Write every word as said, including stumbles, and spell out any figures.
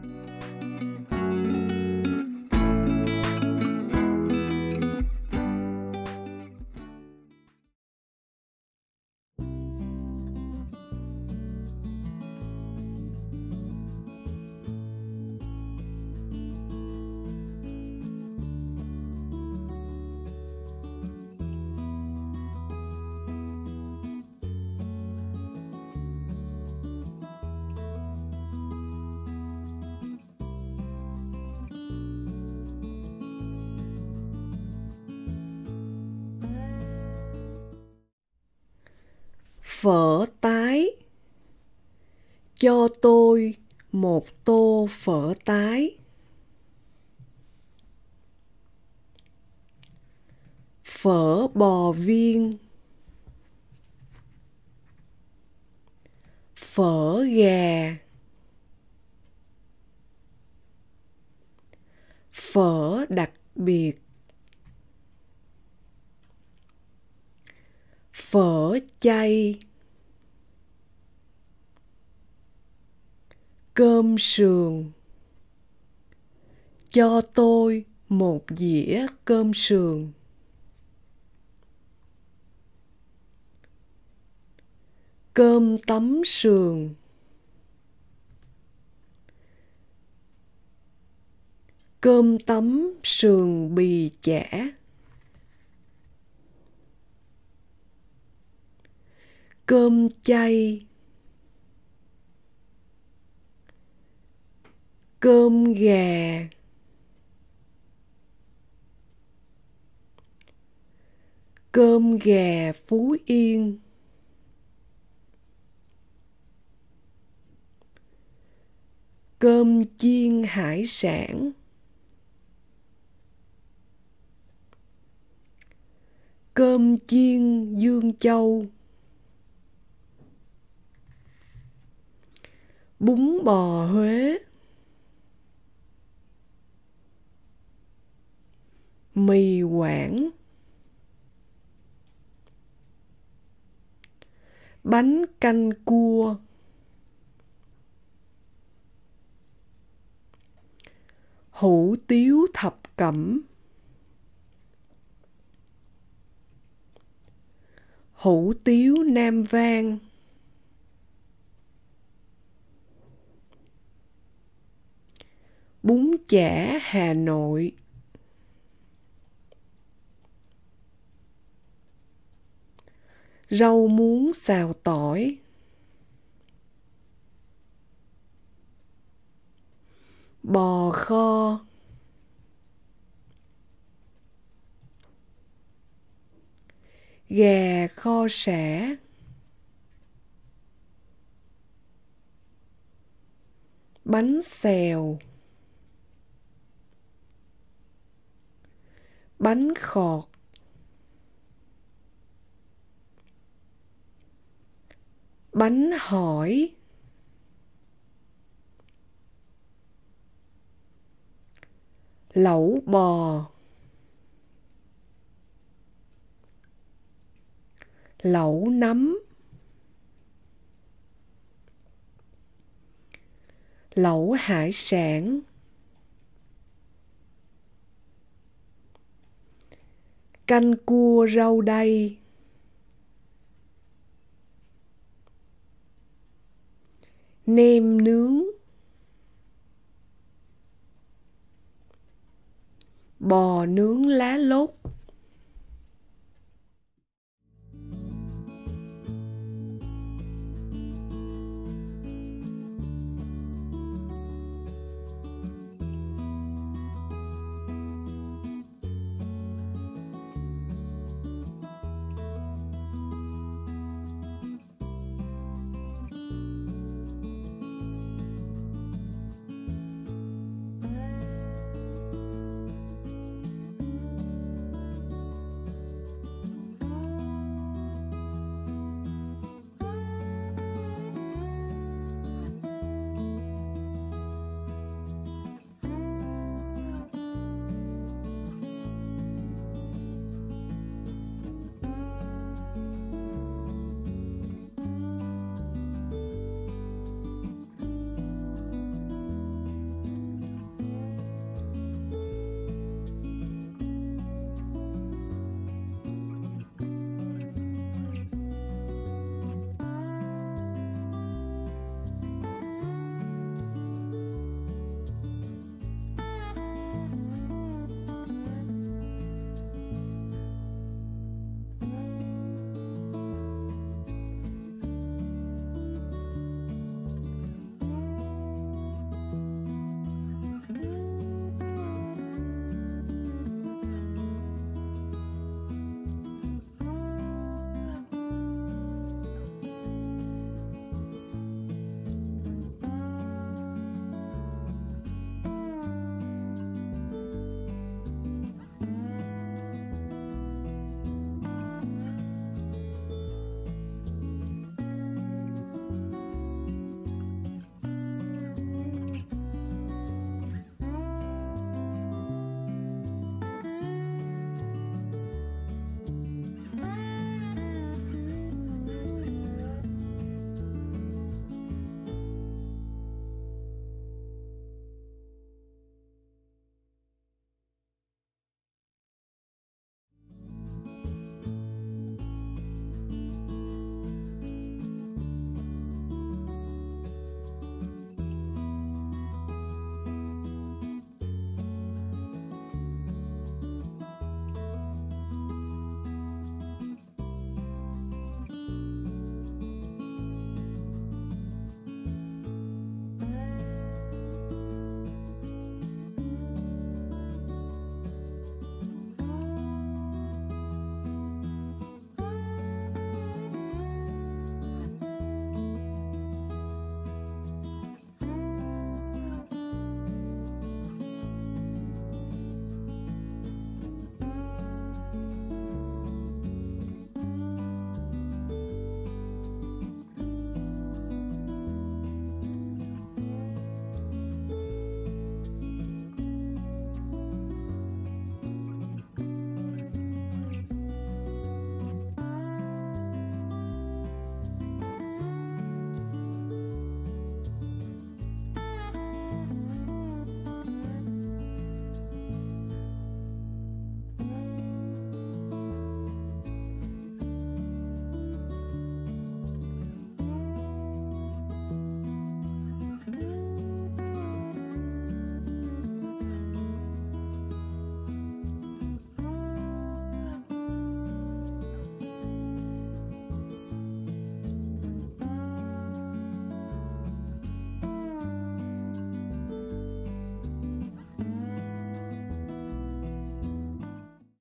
Phở tái. Cho tôi một tô phở tái. Phở bò viên. Phở gà. Phở đặc biệt. Phở chay. Cơm sườn. Cho tôi một dĩa cơm sườn. Cơm tấm sườn. Cơm tấm sườn bì chả. Cơm chay. Cơm gà. Cơm gà Phú Yên. Cơm chiên hải sản. Cơm chiên Dương Châu. Bún bò Huế. Mì Quảng. Bánh canh cua. Hủ tiếu thập cẩm. Hủ tiếu Nam Vang. Bún chả Hà Nội. Rau muống xào tỏi. Bò kho. Gà kho sả. Bánh xèo. Bánh khọt. Bánh hỏi. Lẩu bò. Lẩu nấm. Lẩu hải sản. Canh cua rau đay. Nem nướng. Bò nướng lá lốt.